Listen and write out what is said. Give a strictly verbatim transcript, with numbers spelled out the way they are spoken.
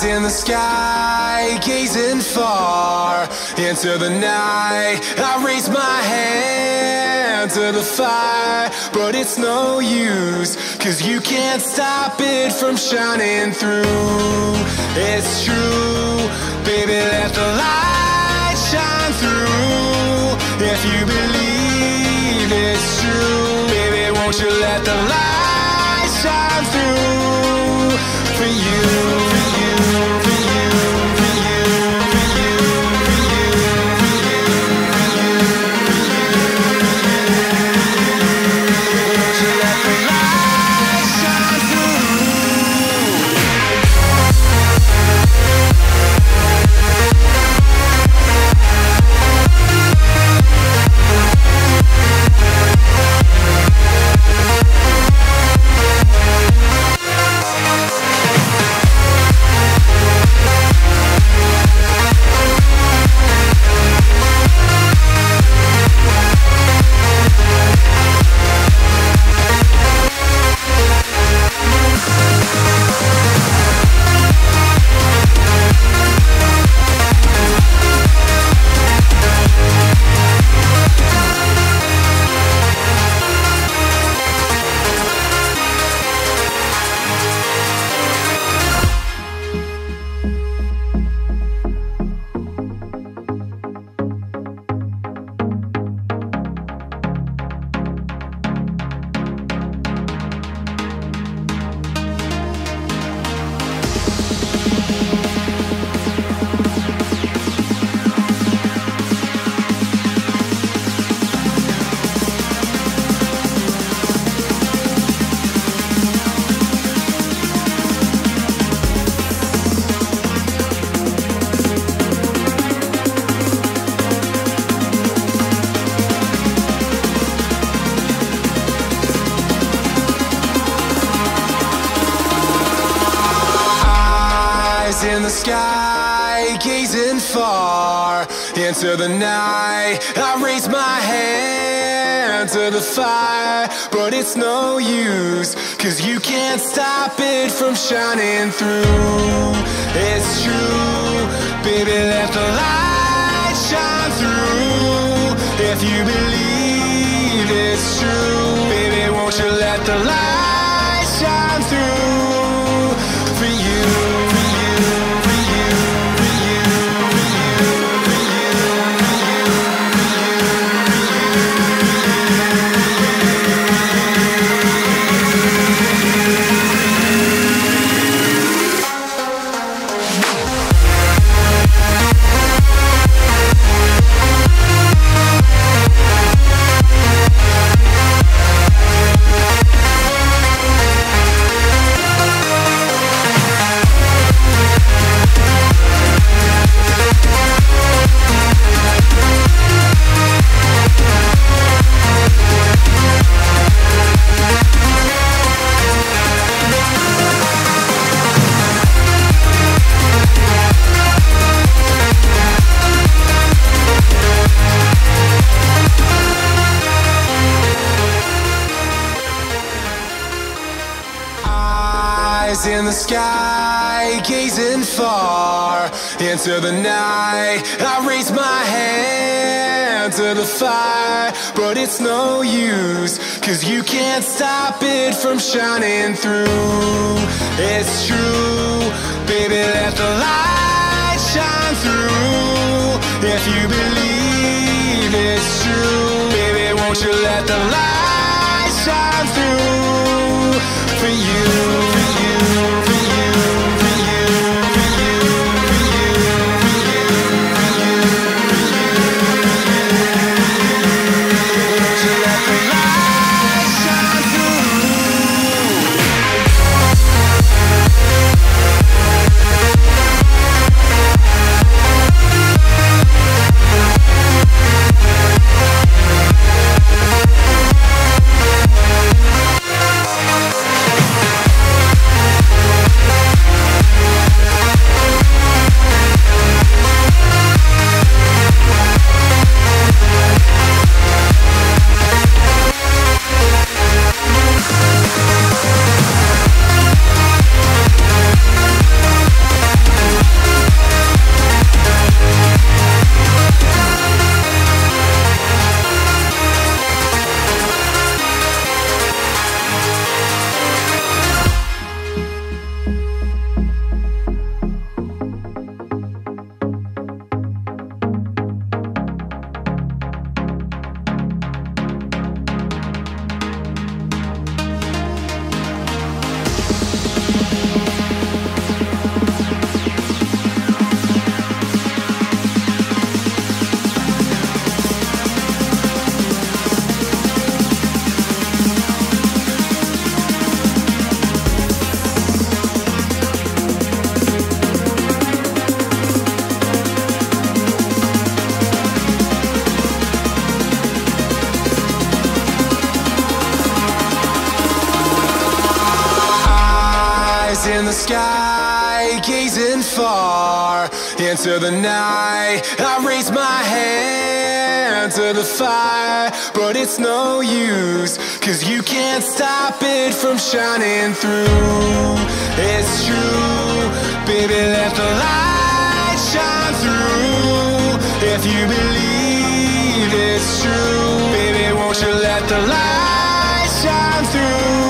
In the sky, gazing far into the night, I raise my hand to the fire, but it's no use, cause you can't stop it from shining through. It's true, baby, let the light shine through. If you believe it's true, baby, won't you let the light shine through for you. In the sky, gazing far into the night, I raise my hand to the fire, but it's no use, cause you can't stop it from shining through. It's true, baby, let the light shine through. If you believe it's true, baby, won't you let the light shine through for you. In the sky, gazing far into the night, I raise my hand to the fire, but it's no use, cause you can't stop it from shining through. It's true, baby, let the light shine through. If you believe it's true, baby, won't you let the light shine through for you. eyes in the sky, gazing far into the night. I raise my hand to the fire, but it's no use, 'cause you can't stop it from shining through. It's true, baby, let the light shine through. If you believe it's true, baby, won't you let the light shine through?